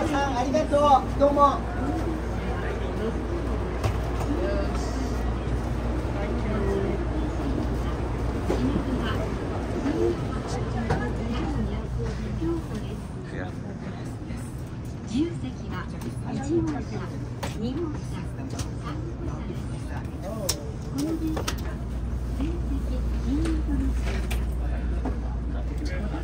ーさんありがとう。どうも。 自由席は1号車、2号車、3号車です。この電車は全席禁煙となっています。